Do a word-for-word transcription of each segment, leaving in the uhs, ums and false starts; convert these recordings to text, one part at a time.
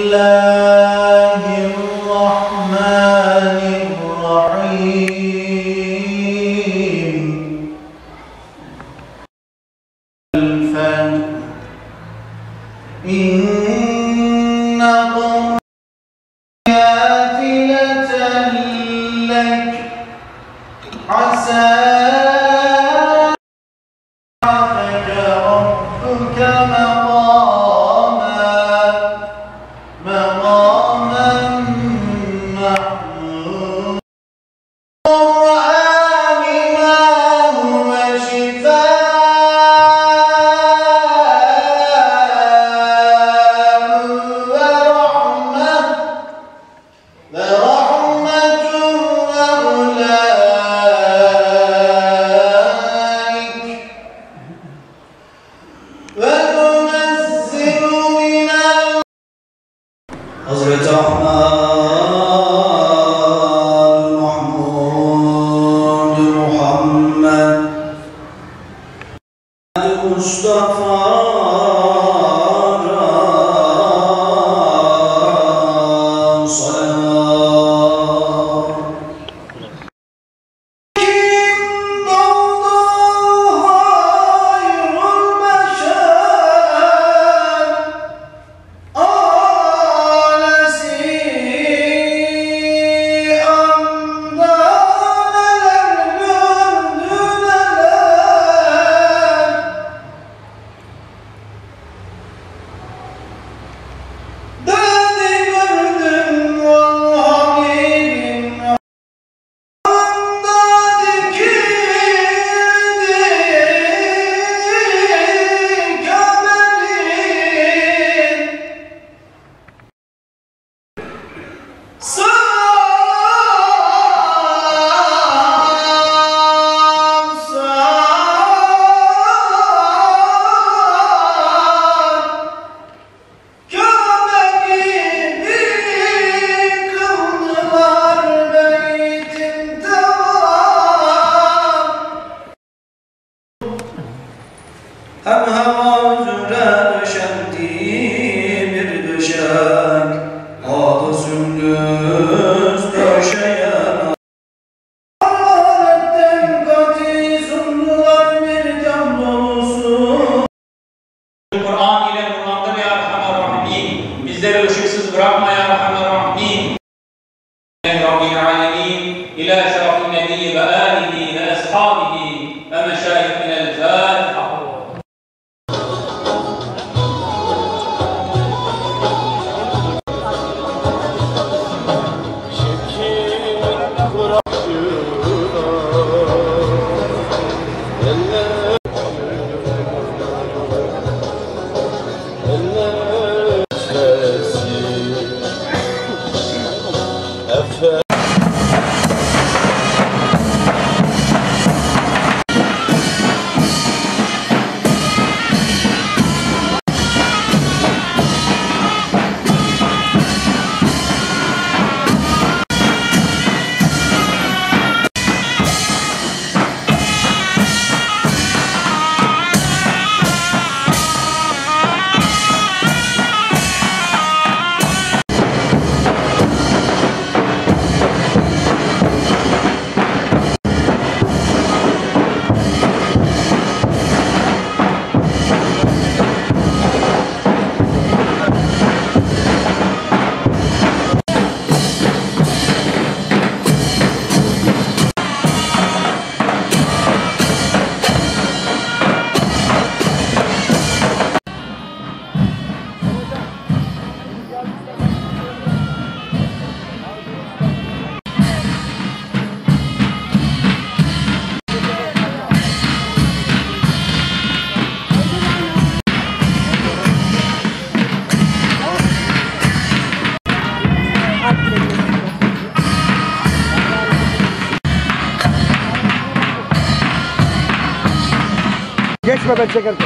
Geçme ben çekerken.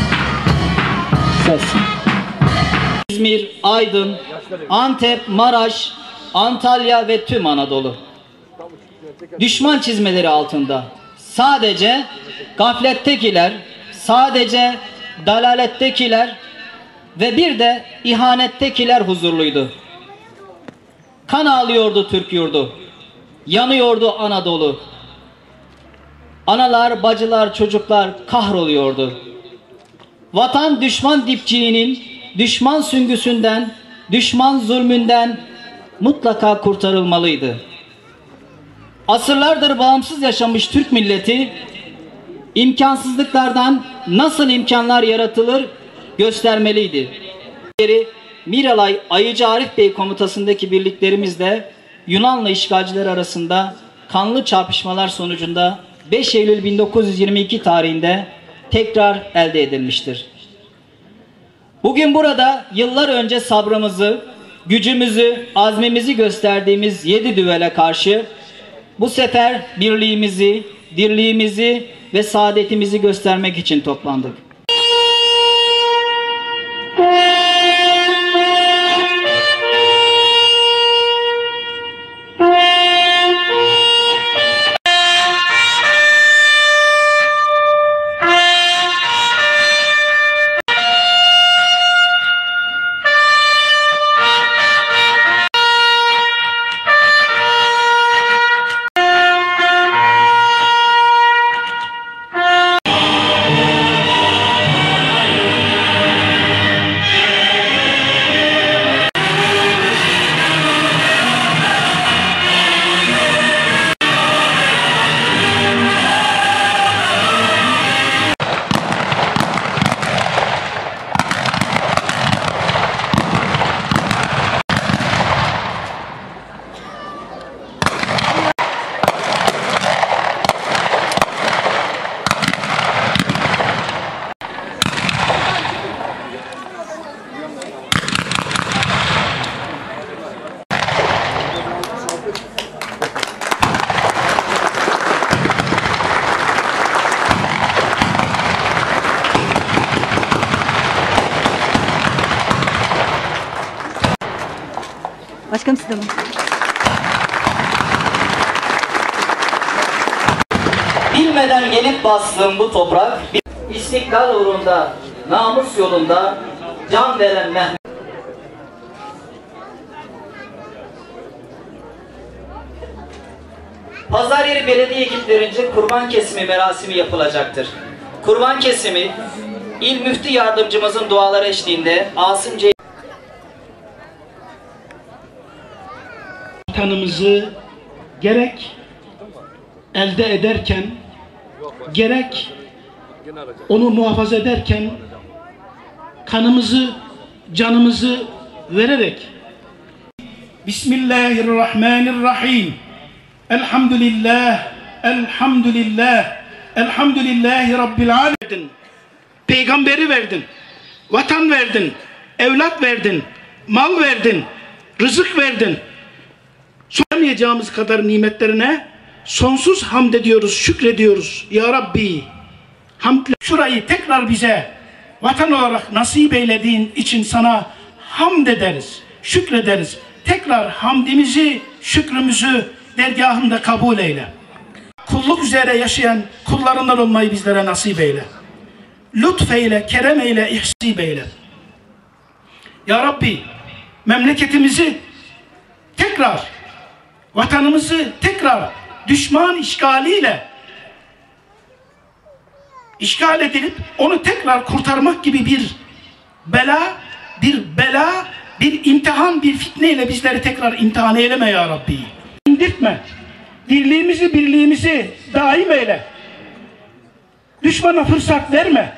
Ses. İzmir, Aydın, Antep, Maraş, Antalya ve tüm Anadolu. Düşman çizmeleri altında sadece gaflettekiler, sadece dalalettekiler ve bir de ihanettekiler huzurluydu. Kan ağlıyordu Türk yurdu, yanıyordu Anadolu. Analar, bacılar, çocuklar kahroluyordu. Vatan düşman dipçiğinin, düşman süngüsünden, düşman zulmünden mutlaka kurtarılmalıydı. Asırlardır bağımsız yaşamış Türk milleti, imkansızlıklardan nasıl imkanlar yaratılır göstermeliydi. Miralay Ayıcı Arif Bey komutasındaki birliklerimizle Yunanlı işgalciler arasında kanlı çarpışmalar sonucunda beş Eylül bin dokuz yüz yirmi iki tarihinde tekrar elde edilmiştir. Bugün burada yıllar önce sabrımızı, gücümüzü, azmimizi gösterdiğimiz yedi düvele karşı bu sefer birliğimizi, dirliğimizi ve saadetimizi göstermek için toplandık. Başkanım size mi? Bilmeden gelip bastığım bu toprak, istiklal uğrunda, namus yolunda can veren Mehmet. Pazaryeri Belediye ekiplerince kurban kesimi merasimi yapılacaktır. Kurban kesimi, İl Müftü Yardımcımızın duaları eşliğinde Asım C. Vatanımızı gerek elde ederken, gerek onu muhafaza ederken kanımızı, canımızı vererek Bismillahirrahmanirrahim. Elhamdülillah, elhamdülillah, elhamdülillahi Rabbil alemin. Peygamberi verdin, vatan verdin, evlat verdin, mal verdin, rızık verdin. Soramayacağımız kadar nimetlerine sonsuz hamd ediyoruz, şükrediyoruz. Ya Rabbi, hamd, şurayı tekrar bize vatan olarak nasip eylediğin için sana hamd ederiz, şükrederiz. Tekrar hamdimizi, şükrümüzü dergahında kabul eyle. Kulluk üzere yaşayan kullarından olmayı bizlere nasip eyle. Lütfeyle, kerem eyle, ihsib eyle. Ya Rabbi, memleketimizi tekrar, vatanımızı tekrar düşman işgaliyle işgal edilip onu tekrar kurtarmak gibi bir bela, bir bela, bir imtihan, bir fitneyle bizleri tekrar imtihan eyleme ya Rabbi. İndirtme. Dirliğimizi, birliğimizi daim eyle. Düşmana fırsat verme.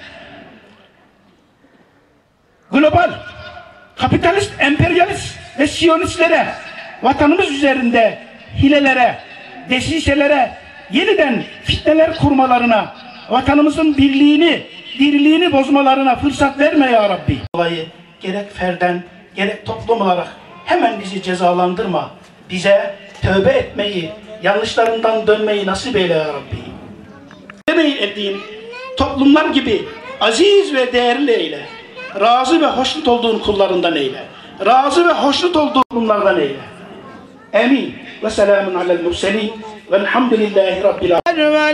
Global, kapitalist, emperyalist ve siyonistlere, vatanımız üzerinde hilelere, desiselere, yeniden fitneler kurmalarına, vatanımızın birliğini, dirliğini bozmalarına fırsat verme ya Rabbi. Dolayı gerek ferden, gerek toplum olarak hemen bizi cezalandırma. Bize tövbe etmeyi, yanlışlarından dönmeyi nasip eyle ya Rabbi. Demeyi ettiğin toplumlar gibi aziz ve değerli eyle. Razı ve hoşnut olduğun kullarından eyle. Razı ve hoşnut olduğun kullardan eyle. Amin. Ve selamun alel murselin. Velhamdülillahi Rabbil alemin. Ve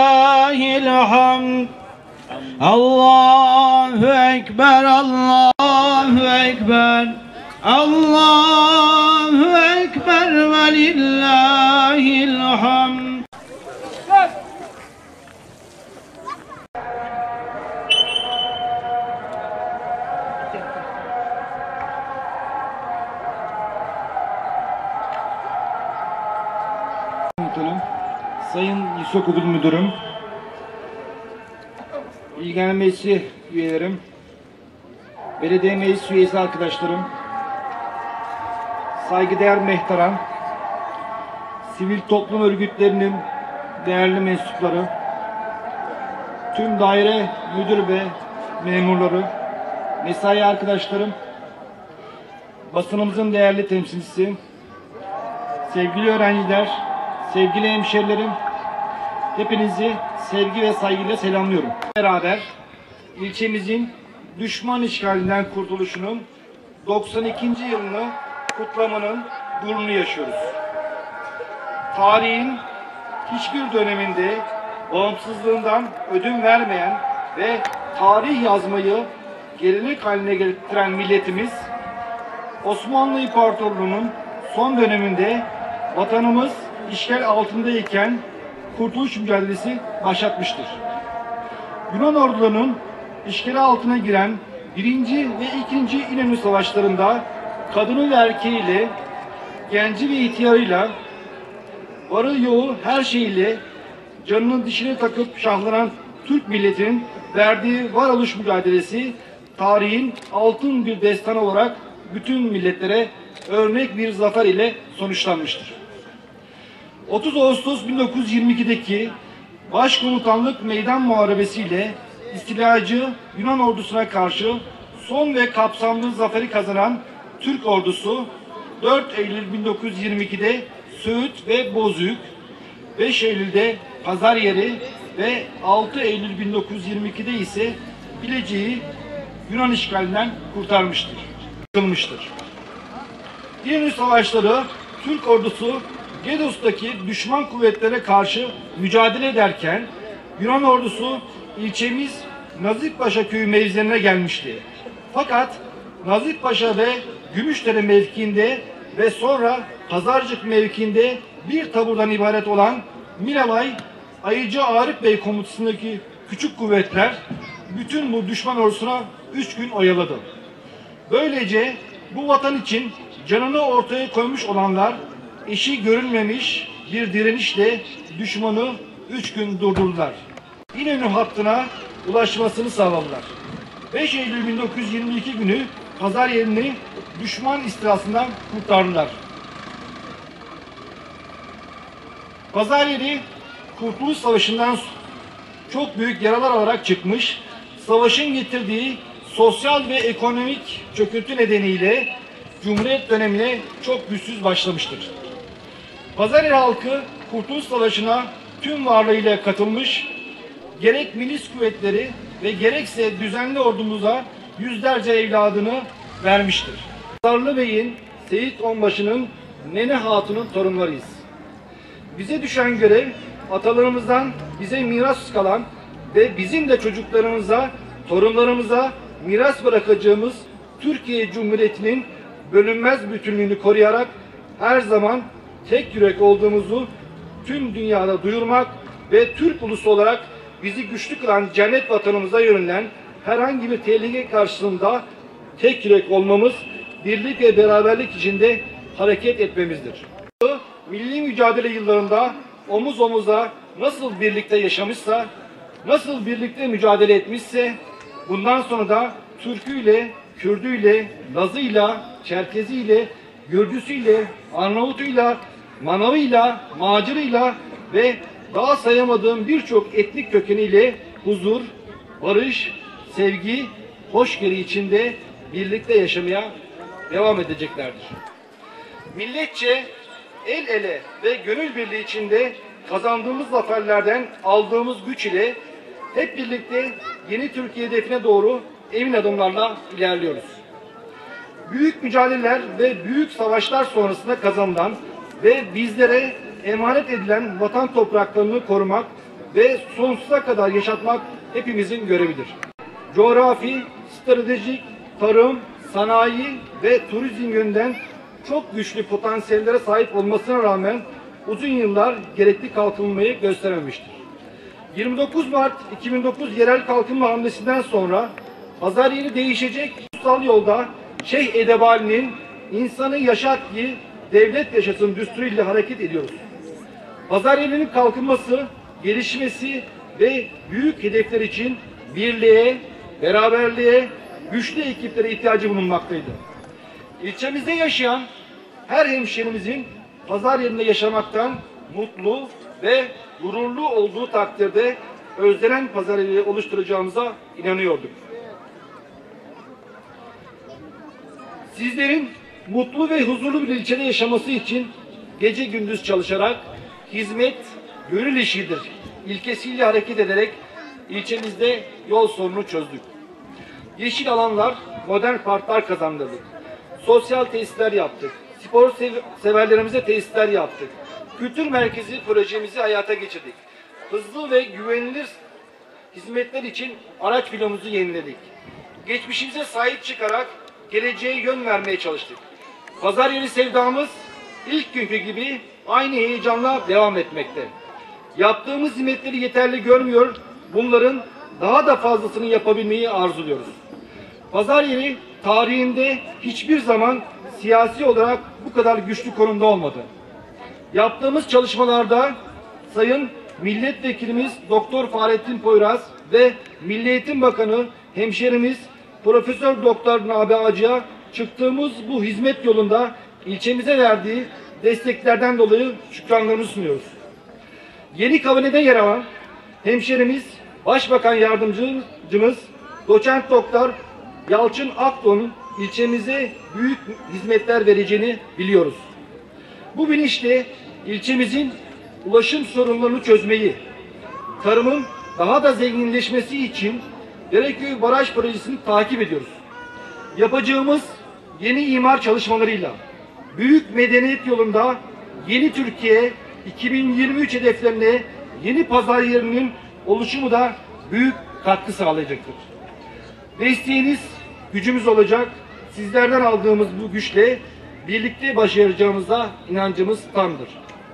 lillahil hamd. Allahu Ekber, Allah. Allahu Ekber. Allahu Ekber ve lillahil hamd. Sayın İlkokul Müdürüm, İl Genel Meclisi üyelerim, belediye meclis üyesi arkadaşlarım, saygıdeğer muhterem, sivil toplum örgütlerinin değerli mensupları, tüm daire müdür ve memurları, mesai arkadaşlarım, basınımızın değerli temsilcisi, sevgili öğrenciler, sevgili hemşerilerim, hepinizi sevgi ve saygıyla selamlıyorum. Beraber ilçemizin düşman işgalinden kurtuluşunun doksan ikinci yılını kutlamanın gururunu yaşıyoruz. Tarihin hiçbir döneminde bağımsızlığından ödün vermeyen ve tarih yazmayı gelenek haline getiren milletimiz, Osmanlı İmparatorluğu'nun son döneminde vatanımız işgal altındayken kurtuluş mücadelesi başlatmıştır. Yunan ordularının işgali altına giren birinci ve ikinci İnönü Savaşları'nda kadını ve erkeğiyle, genci ve ihtiyarıyla, varı yoğu her şeyiyle canının dişine takıp şahlanan Türk milletinin verdiği varoluş mücadelesi tarihin altın bir destan olarak bütün milletlere örnek bir zafer ile sonuçlanmıştır. otuz Ağustos bin dokuz yüz yirmi iki'deki Başkomutanlık Meydan Muharebesi ile istilacı Yunan ordusuna karşı son ve kapsamlı zaferi kazanan Türk ordusu dört Eylül bin dokuz yüz yirmi iki'de Söğüt ve Bozüyük, beş Eylül'de Pazaryeri ve altı Eylül bin dokuz yüz yirmi iki'de ise Bilecik'i Yunan işgalinden kurtarmıştır. Yıkılmıştır. İnönü Savaşları Türk ordusu Gedos'taki düşman kuvvetlere karşı mücadele ederken Yunan ordusu ilçemiz Nazifpaşa köyü mevzilerine gelmişti. Fakat Nazifpaşa ve Gümüşdere mevkiinde ve sonra Pazarcık mevkiinde bir taburdan ibaret olan Miralay Ayıcı Arif Bey komutasındaki küçük kuvvetler bütün bu düşman ordusuna üç gün oyaladı. Böylece bu vatan için canını ortaya koymuş olanlar eşi görülmemiş bir direnişle düşmanı üç gün durdurdular. İnönü hattına ulaşmasını sağladılar. beş Eylül bin dokuz yüz yirmi iki günü Pazaryeri'ni düşman istilasından kurtardılar. Pazaryeri Kurtuluş Savaşı'ndan çok büyük yaralar alarak çıkmış, savaşın getirdiği sosyal ve ekonomik çöküntü nedeniyle Cumhuriyet dönemine çok güçsüz başlamıştır. Pazaryeri halkı Kurtuluş Savaşı'na tüm varlığıyla katılmış, gerek milis kuvvetleri ve gerekse düzenli ordumuza yüzlerce evladını vermiştir. Pazarlı Bey'in, Seyit Onbaşı'nın, Nene Hatun'un torunlarıyız. Bize düşen görev, atalarımızdan bize miras kalan ve bizim de çocuklarımıza, torunlarımıza miras bırakacağımız Türkiye Cumhuriyeti'nin bölünmez bütünlüğünü koruyarak her zaman tek yürek olduğumuzu tüm dünyada duyurmak ve Türk ulusu olarak bizi güçlü kılan cennet vatanımıza yönelen herhangi bir tehlike karşısında tek yürek olmamız, birlik ve beraberlik içinde hareket etmemizdir. Milli mücadele yıllarında omuz omuza nasıl birlikte yaşamışsa, nasıl birlikte mücadele etmişse, bundan sonra da Türküyle, Kürdüyle, Lazıyla, Çerkeziyle, Gürcüsüyle, Arnavutuyla, Manavıyla, Macırıyla ve daha sayamadığım birçok etnik kökeniyle huzur, barış, sevgi, hoşgörü içinde birlikte yaşamaya devam edeceklerdir. Milletçe el ele ve gönül birliği içinde kazandığımız zaferlerden aldığımız güç ile hep birlikte yeni Türkiye hedefine doğru emin adımlarla ilerliyoruz. Büyük mücadeleler ve büyük savaşlar sonrasında kazanılan ve bizlere emanet edilen vatan topraklarını korumak ve sonsuza kadar yaşatmak hepimizin görevidir. Coğrafi, stratejik, tarım, sanayi ve turizm yönünden çok güçlü potansiyellere sahip olmasına rağmen uzun yıllar gerekli kalkınmayı gösterememiştir. yirmi dokuz Mart iki bin dokuz yerel kalkınma hamlesinden sonra pazar yeri değişecek kutsal yolda Şeyh Edebali'nin insanı yaşat ki devlet yaşasın düsturuyla hareket ediyoruz. Pazar yerinin kalkınması, gelişmesi ve büyük hedefler için birliğe, beraberliğe, güçlü ekiplere ihtiyacı bulunmaktaydı. İlçemizde yaşayan her hemşehrimizin pazar yerinde yaşamaktan mutlu ve gururlu olduğu takdirde özlenen pazar yeri oluşturacağımıza inanıyorduk. Sizlerin mutlu ve huzurlu bir ilçede yaşaması için gece gündüz çalışarak hizmet gönül işidir ilkesiyle hareket ederek ilçemizde yol sorunu çözdük. Yeşil alanlar, modern parklar kazandırdık. Sosyal tesisler yaptık. Spor sev severlerimize tesisler yaptık. Kültür merkezi projemizi hayata geçirdik. Hızlı ve güvenilir hizmetler için araç filomuzu yeniledik. Geçmişimize sahip çıkarak geleceğe yön vermeye çalıştık. Pazar yeri sevdamız ilk günkü gibi aynı heyecanla devam etmekte. Yaptığımız hizmetleri yeterli görmüyor, bunların daha da fazlasını yapabilmeyi arzuluyoruz. Pazar yeri tarihinde hiçbir zaman siyasi olarak bu kadar güçlü konumda olmadı. Yaptığımız çalışmalarda Sayın Milletvekilimiz Doktor Fahrettin Poyraz ve Milli Eğitim Bakanı hemşerimiz Profesör Doktor Nabi Ağacı'ya çıktığımız bu hizmet yolunda ilçemize verdiği desteklerden dolayı şükranlarımızı sunuyoruz. Yeni kabinede yer alan hemşerimiz Başbakan Yardımcımız Doçent Doktor Yalçın Akdoğan'ın ilçemize büyük hizmetler vereceğini biliyoruz. Bu bilinçle ilçemizin ulaşım sorunlarını çözmeyi, tarımın daha da zenginleşmesi için Dereköy Baraj Projesi'ni takip ediyoruz. Yapacağımız yeni imar çalışmalarıyla büyük medeniyet yolunda yeni Türkiye iki bin yirmi üç hedeflerine yeni pazar yerinin oluşumu da büyük katkı sağlayacaktır. Desteğiniz gücümüz olacak. Sizlerden aldığımız bu güçle birlikte başaracağımıza inancımız tamdır.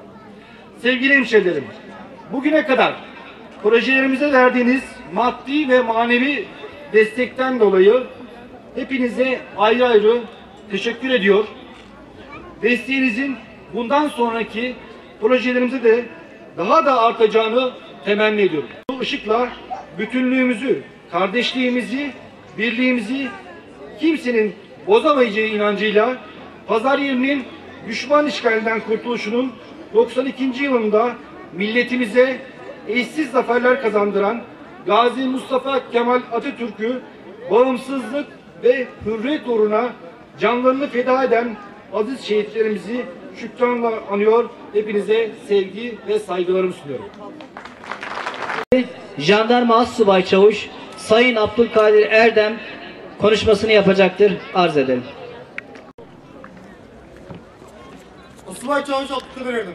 Sevgili hemşehrilerim, bugüne kadar projelerimize verdiğiniz maddi ve manevi destekten dolayı hepinize ayrı ayrı teşekkür ediyor. Desteğinizin bundan sonraki projelerimize de daha da artacağını temenni ediyorum. Bu ışıkla bütünlüğümüzü, kardeşliğimizi, birliğimizi kimsenin bozamayacağı inancıyla pazar yerinin düşman işgalinden kurtuluşunun doksan ikinci yılında milletimize eşsiz zaferler kazandıran Gazi Mustafa Kemal Atatürk'ü bağımsızlık ve hürriyet uğruna canlarını feda eden aziz şehitlerimizi şükranla anıyor. Hepinize sevgi ve saygılarımı sunuyorum. Jandarma Assubay Çavuş Sayın Abdülkadir Erdem konuşmasını yapacaktır. Arz edelim. Assubay Çavuş Abdülkadir Erdem.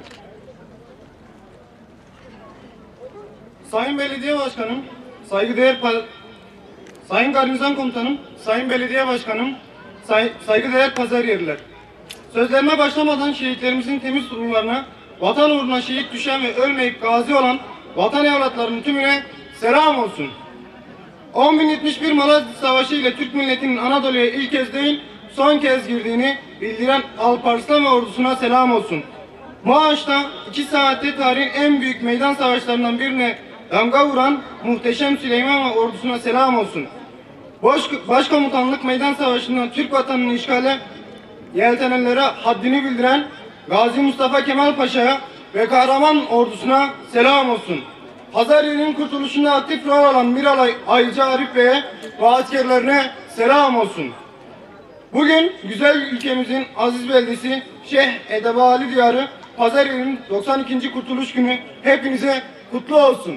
Sayın Belediye Başkanım, saygıdeğer Sayın Garnizon Komutanım, Sayın Belediye Başkanım, say saygıdeğer pazar yerliler. Sözlerime başlamadan şehitlerimizin temiz ruhlarına, vatan uğruna şehit düşen ve ölmeyip gazi olan vatan evlatlarının tümüne selam olsun. on bin yetmiş bir Malazgirt Savaşı ile Türk milletinin Anadolu'ya ilk kez değil, son kez girdiğini bildiren Alparslan ordusuna selam olsun. Mağaç'ta iki saatte tarihin en büyük meydan savaşlarından birine damga vuran muhteşem Süleyman ordusuna selam olsun. Baş, Başkomutanlık Meydan Savaşı'ndan Türk vatanının işgale yeltenenlere haddini bildiren Gazi Mustafa Kemal Paşa'ya ve kahraman ordusuna selam olsun. Pazaryerin kurtuluşunda aktif rol alan Miralay Aycı Arif Bey'e ve askerlerine selam olsun. Bugün güzel ülkemizin aziz beldesi Şeyh Edebali Diyarı Pazaryerin doksan ikinci Kurtuluş Günü hepinize kutlu olsun.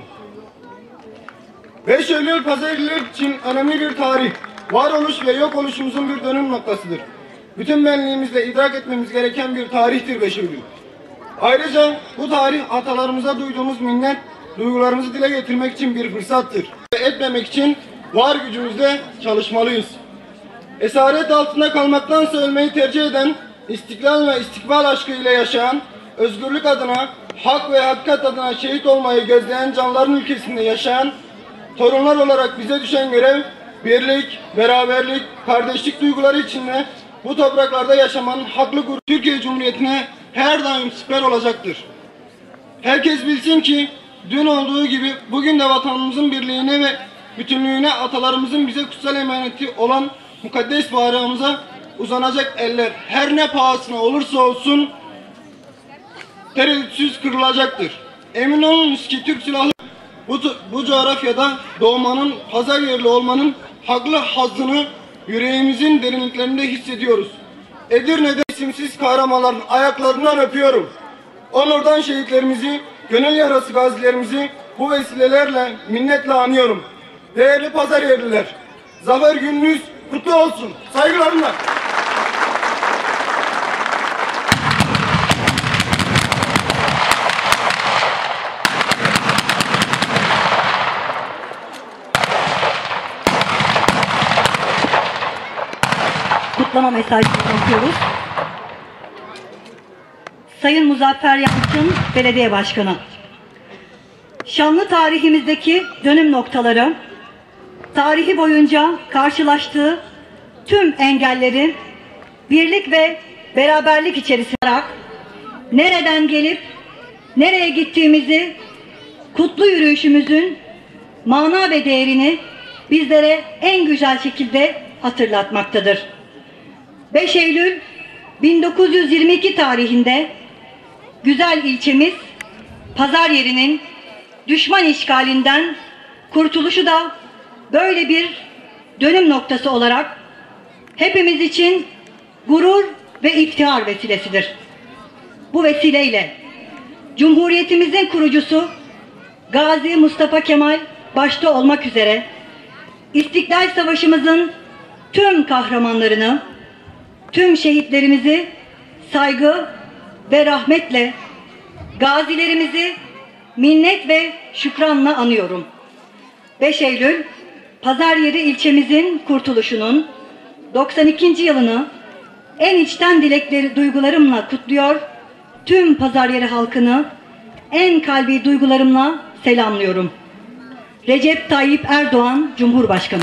beş Eylül Pazaryeler için önemli bir tarih, varoluş ve yok oluşumuzun bir dönüm noktasıdır. Bütün benliğimizle idrak etmemiz gereken bir tarihtir beş Eylül. Ayrıca bu tarih atalarımıza duyduğumuz minnet, duygularımızı dile getirmek için bir fırsattır. Etmemek için var gücümüzle çalışmalıyız. esaret altında kalmaktansa ölmeyi tercih eden, istiklal ve istikbal aşkıyla yaşayan, özgürlük adına, hak ve hakikat adına şehit olmayı gözleyen canların ülkesinde yaşayan torunlar olarak bize düşen görev, birlik, beraberlik, kardeşlik duyguları içinde bu topraklarda yaşamanın haklı gurur Türkiye Cumhuriyeti'ne her daim siper olacaktır. Herkes bilsin ki dün olduğu gibi bugün de vatanımızın birliğine ve bütünlüğüne atalarımızın bize kutsal emaneti olan mukaddes bayrağımıza uzanacak eller her ne pahasına olursa olsun tereddütsüz kırılacaktır. Emin olunuz ki Türk Silahlı bu, bu coğrafyada doğmanın, pazar yerli olmanın haklı hazzını yüreğimizin derinliklerinde hissediyoruz. Edirne'de isimsiz kahramanların ayaklarından öpüyorum. Onurdan şehitlerimizi, gönül yarası gazilerimizi bu vesilelerle minnetle anıyorum. Değerli pazar yerliler, zafer gününüz kutlu olsun. Saygılarımla. Kutlama mesajını okuyoruz. Sayın Muzaffer Yalçın, Belediye Başkanı. Şanlı tarihimizdeki dönüm noktaları, tarihi boyunca karşılaştığı tüm engelleri birlik ve beraberlik içerisinde nereden gelip nereye gittiğimizi, kutlu yürüyüşümüzün mana ve değerini bizlere en güzel şekilde hatırlatmaktadır. beş Eylül bin dokuz yüz yirmi iki tarihinde güzel ilçemiz pazar yerinin düşman işgalinden kurtuluşu da böyle bir dönüm noktası olarak hepimiz için gurur ve iftihar vesilesidir. Bu vesileyle Cumhuriyetimizin kurucusu Gazi Mustafa Kemal başta olmak üzere İstiklal Savaşımızın tüm kahramanlarını, tüm şehitlerimizi saygı ve rahmetle, gazilerimizi minnet ve şükranla anıyorum. beş Eylül Pazaryeri ilçemizin kurtuluşunun doksan ikinci yılını en içten dilekleri duygularımla kutluyor, tüm Pazaryeri halkını en kalbi duygularımla selamlıyorum. Recep Tayyip Erdoğan Cumhurbaşkanı.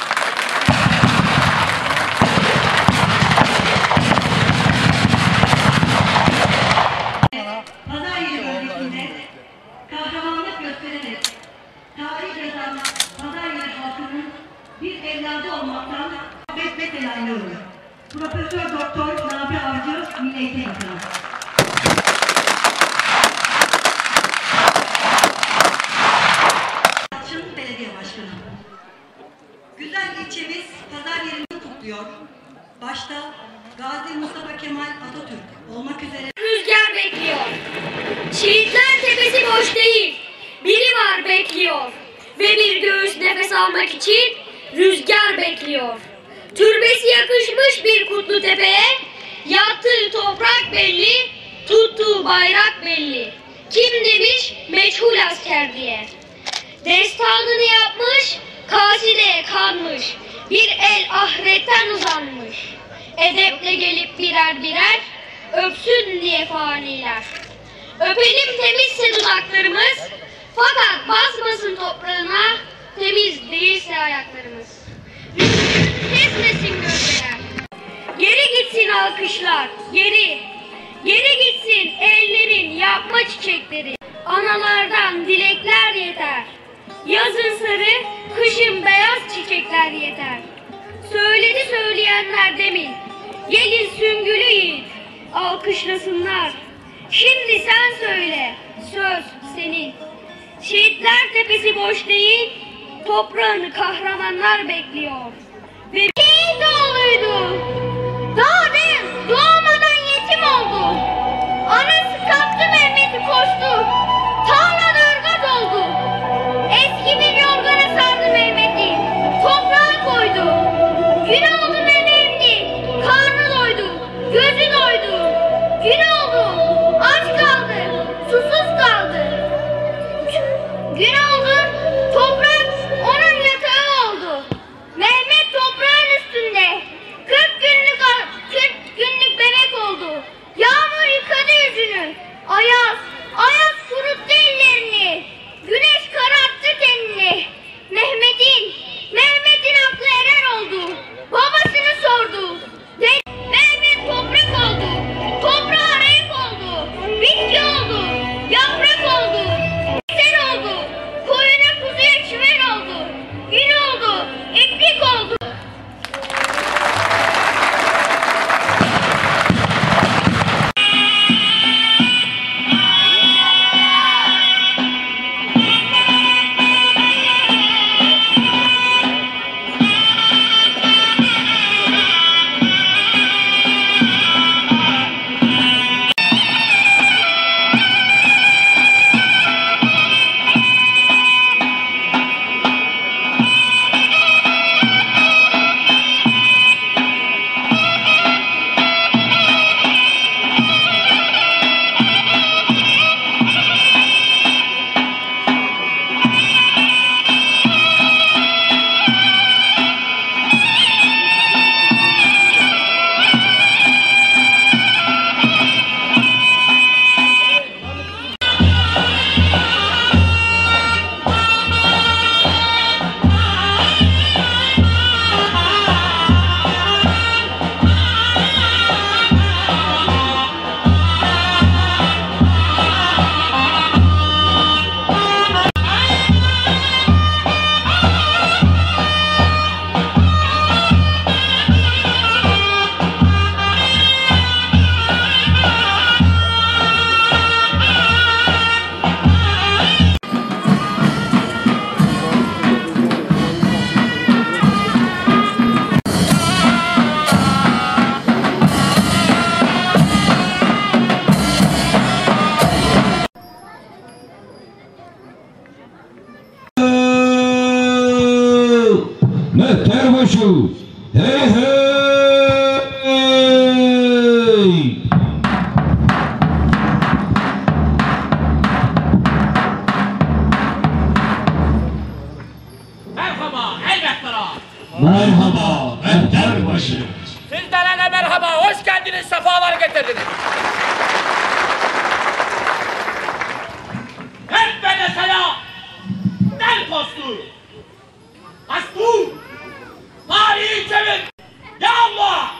Pazaryeri bölgesinde kahramanlık göstererek tarih yazan Pazaryeri halkının bir evladı olmaktan muhabbet ve selamlıyorum. Profesör Doktor Nabi Avcı, Milli Eğitim Bakanı. Belediye Başkanı. Güzel ilçemiz Pazaryeri'ni kutluyor. Başta Gazi Mustafa Kemal Atatürk olmak üzere rüzgar bekliyor. Şehitler tepesi boş değil. Biri var bekliyor. Ve bir göğüs nefes almak için rüzgar bekliyor. Türbesi yakışmış bir kutlu tepeye, yattığı toprak belli, tuttuğu bayrak belli. Kim demiş meçhul asker diye. Destanını yapmış, kasideye kanmış, bir el ahiretten uzanmış. Edeple gelip birer birer, öpsün diye faniler. Öpelim temizse dudaklarımız, fakat basmasın toprağına, temiz değilse ayaklarımız. Kesmesin gölgeler. Geri gitsin alkışlar, geri. Geri gitsin ellerin yapma çiçekleri. Analardan dilekler yeter. Yazın sarı, kışın beyaz çiçekler yeter. Söyledi söyleyenler demin. Gelin süngülü yiğit, alkışlasınlar. Şimdi sen söyle, söz senin. Şehitler tepesi boş değil, toprağını kahramanlar bekliyor. Ve şehit oğluydu. Doğdu, doğmadan yetim oldu. Anası kaptı Mehmet'i koştu. Tarlada ırgat oldu. Eski bir yorgana sardı Mehmet'i. Toprağa koydu. Gün oldu Mehmet'i. Karnı doydu. Gözü doydu. Gün oldu. Aç kaldı. Susuz kaldı. Gün oldu. Toprak onun yatağı oldu. Mehmet toprağın üstünde. koşu. Hey hey. Merhaba elbetler. Merhaba Mehterbaşı. Sizlere de merhaba, hoş geldiniz, sefalar getirdiniz. Hep ve mesela del postu, astur, tarihi çevir, ya Allah!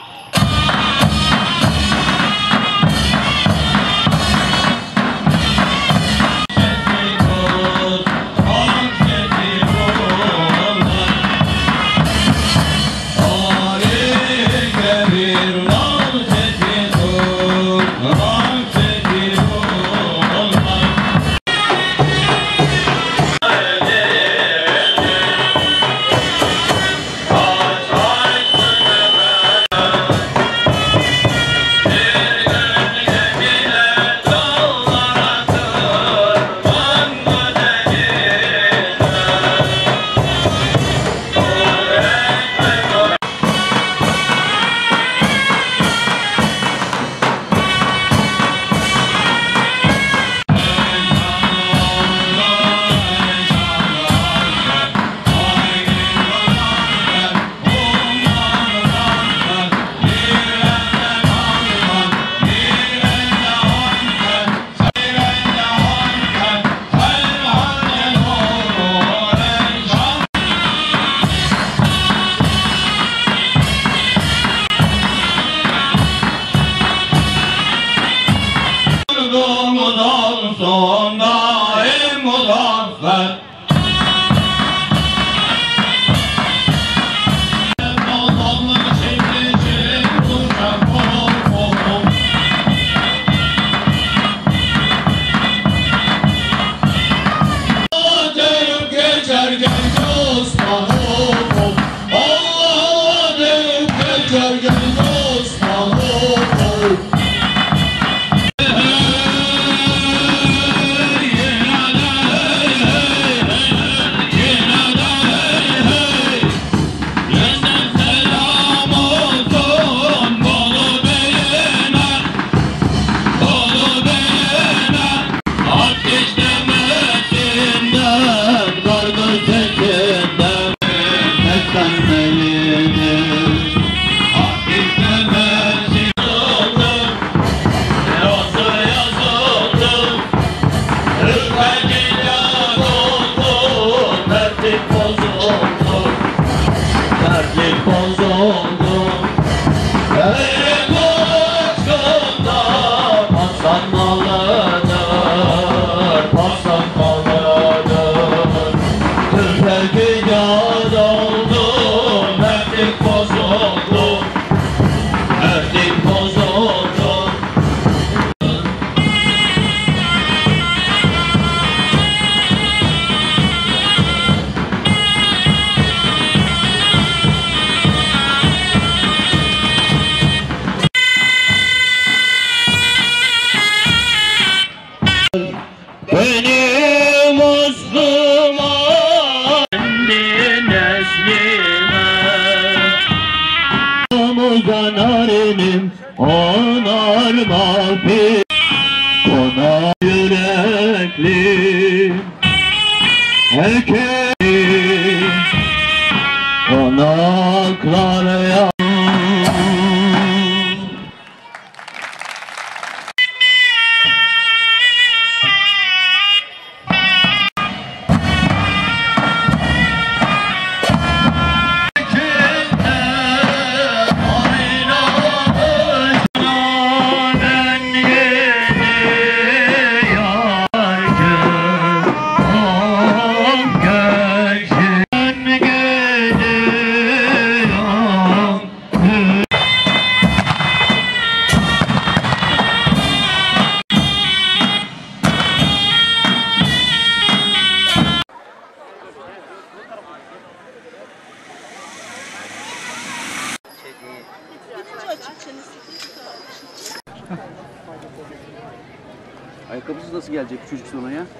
Ayakkabısı nasıl gelecek çocuk sonra ya?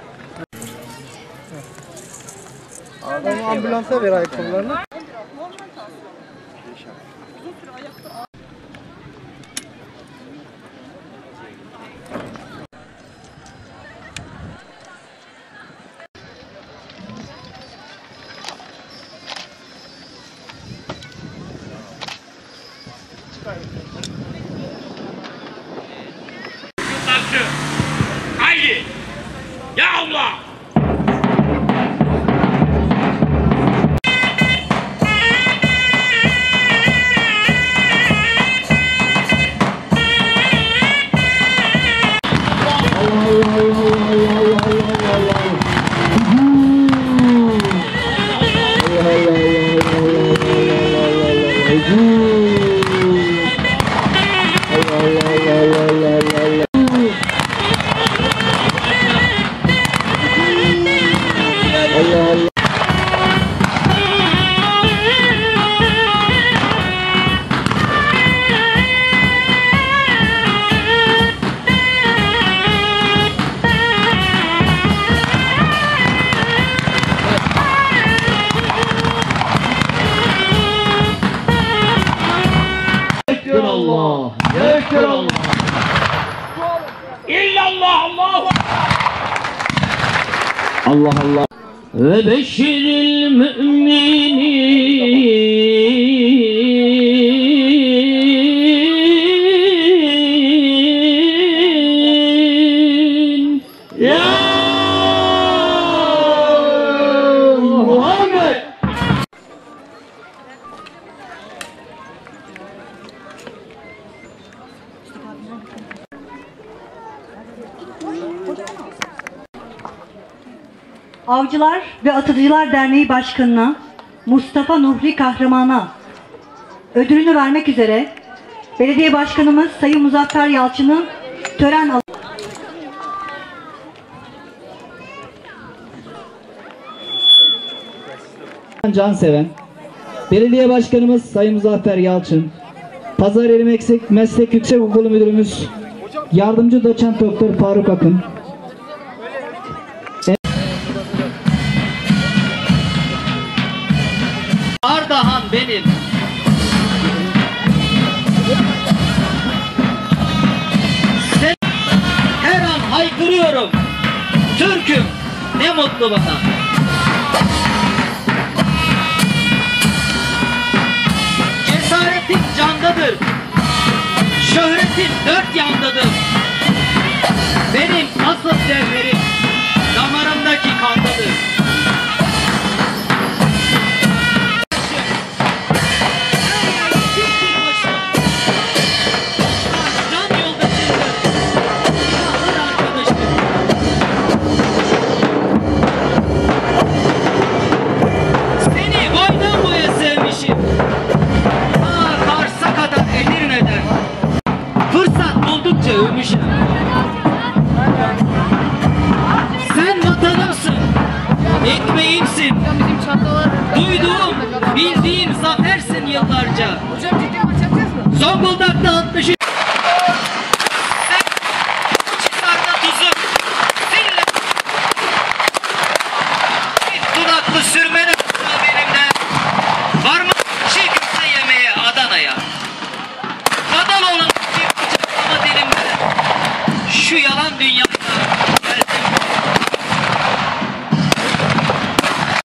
Ambulansa ver ayakkabılarını. başı. Haydi. Ya Allah. Allah. Yeter Allah. İllallah Allahu. Allah Allah. Ve beşiril müminin. Ya Muhammed. Avcılar ve Atıcılar Derneği Başkanı'na Mustafa Nuhri Kahraman'a ödülünü vermek üzere Belediye Başkanımız Sayın Muzaffer Yalçın'ı tören al- Canseven, Belediye Başkanımız Sayın Muzaffer Yalçın, Pazaryeli Meslek, Meslek Yüksekokulu Müdürümüz Yardımcı Doçent Doktor Faruk Akın, Ardahan benim. Sen her an haykırıyorum. Türk'üm. Ne mutlu bana. Cesaretim candadır. Şöhretim dört yandadır. Benim asıl devlerim damarımdaki kandadır. Övmüşüm. Sen vatanımsın, ekmeğimsin, duyduğum, bildiğim zafersin yıllarca. Zonguldak'ta altmış